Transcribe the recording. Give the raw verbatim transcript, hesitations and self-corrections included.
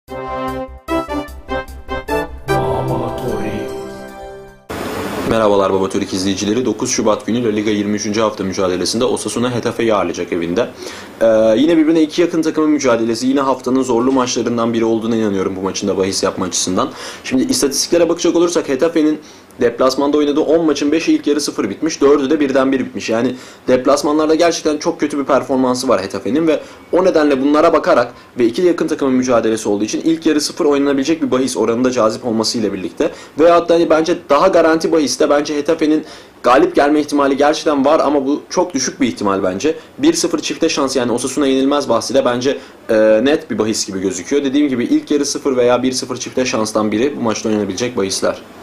Merhabalar Baba Türk izleyicileri. dokuz Şubat günü La Liga yirmi üçüncü hafta mücadelesinde Osasuna Getafe'yi ağırlayacak evinde. Ee, yine birbirine iki yakın takımın mücadelesi. Yine haftanın zorlu maçlarından biri olduğuna inanıyorum bu maçın da bahis yapma açısından. Şimdi istatistiklere bakacak olursak Getafe'nin deplasmanda oynadığı on maçın beşi ilk yarı sıfır bitmiş. dördü de birden bir bitmiş. Yani deplasmanlarda gerçekten çok kötü bir performansı var Getafe'nin ve o nedenle bunlara bakarak ve iki yakın takımın mücadelesi olduğu için ilk yarı sıfır oynanabilecek bir bahis oranının da cazip olmasıyla birlikte veyahut da hani bence daha garanti bahiste bence Getafe'nin galip gelme ihtimali gerçekten var ama bu çok düşük bir ihtimal bence. bir sıfır çifte şans, yani Osasuna yenilmez bahsiyle bence e, net bir bahis gibi gözüküyor. Dediğim gibi ilk yarı sıfır veya bir sıfır çifte şanstan biri bu maçta oynanabilecek bahisler.